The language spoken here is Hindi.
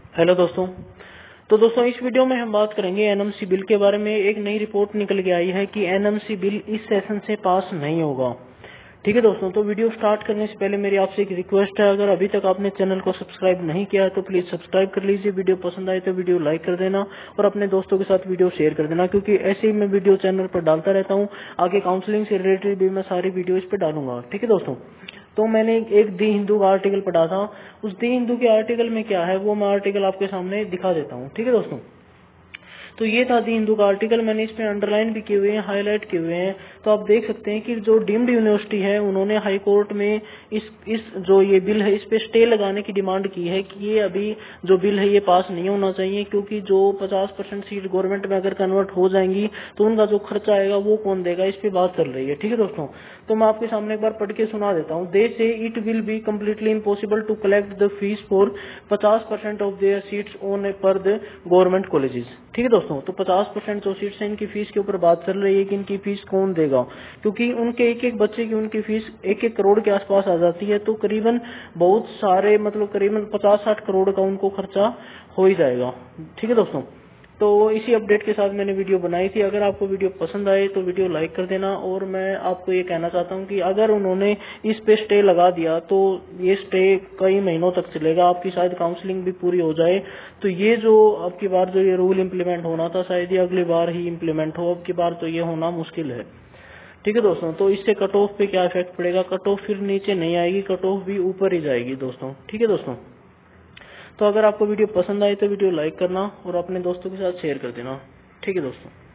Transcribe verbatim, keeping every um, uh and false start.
हेलो दोस्तों। तो दोस्तों इस वीडियो में हम बात करेंगे एनएमसी बिल के बारे में। एक नई रिपोर्ट निकल के आई है कि एनएमसी बिल इस सेशन से पास नहीं होगा। ठीक है दोस्तों, तो वीडियो स्टार्ट करने से पहले मेरी आपसे एक रिक्वेस्ट है, अगर अभी तक आपने चैनल को सब्सक्राइब नहीं किया है तो प्लीज सब्सक्राइब कर लीजिए। वीडियो पसंद आए तो वीडियो लाइक कर देना और अपने दोस्तों के साथ वीडियो शेयर कर देना, क्योंकि ऐसे ही मैं वीडियो चैनल पर डालता रहता हूँ। आगे काउंसलिंग से रिलेटेड भी मैं सारी वीडियो इस पर डालूंगा। ठीक है दोस्तों, तो मैंने एक दी हिंदू का आर्टिकल पढ़ा था। उस दी हिंदू के आर्टिकल में क्या है वो मैं आर्टिकल आपके सामने दिखा देता हूँ। ठीक है दोस्तों, तो ये था दी हिंदू का आर्टिकल। मैंने इसमें अंडरलाइन भी किए हुए हैं, हाईलाइट किए हुए हैं। तो आप देख सकते हैं कि जो डीम्ड यूनिवर्सिटी है उन्होंने हाई कोर्ट में इस इस जो ये बिल है इस पे स्टे लगाने की डिमांड की है कि ये अभी जो बिल है ये पास नहीं होना चाहिए, क्योंकि जो पचास परसेंट सीट गवर्नमेंट में अगर कन्वर्ट हो जाएंगी तो उनका जो खर्चा आएगा वो कौन देगा, इस पे बात चल रही है। ठीक है दोस्तों, तो मैं आपके सामने एक बार पढ़ के सुना देता हूँ। They say it will be completely impossible to collect the fees for पचास percent of their seats on par the government colleges. ठीक है दोस्तों, तो पचास परसेंट जो सीट्स हैं इनकी फीस के ऊपर बात चल रही है कि इनकी फीस कौन देगा, क्योंकि उनके एक एक बच्चे की उनकी फीस एक एक करोड़ के आसपास आ जाती है। तो करीबन बहुत सारे मतलब करीबन पचास साठ करोड़ का उनको खर्चा हो ही जाएगा। ठीक है दोस्तों, तो इसी अपडेट के साथ मैंने वीडियो बनाई थी। अगर आपको वीडियो पसंद आए तो वीडियो लाइक कर देना। और मैं आपको ये कहना चाहता हूँ कि अगर उन्होंने इस पे स्टे लगा दिया तो ये स्टे कई महीनों तक चलेगा, आपकी शायद काउंसलिंग भी पूरी हो जाए। तो ये जो अब की बार जो ये रूल इम्प्लीमेंट होना था शायद ये अगली बार ही इम्प्लीमेंट हो, अब की बार तो ये होना मुश्किल है। ठीक है दोस्तों, तो इससे कट ऑफ पे क्या इफेक्ट पड़ेगा, कट ऑफ फिर नीचे नहीं आएगी, कट ऑफ भी ऊपर ही जाएगी दोस्तों। ठीक है दोस्तों, तो अगर आपको वीडियो पसंद आए तो वीडियो लाइक करना और अपने दोस्तों के साथ शेयर कर देना। ठीक है दोस्तों।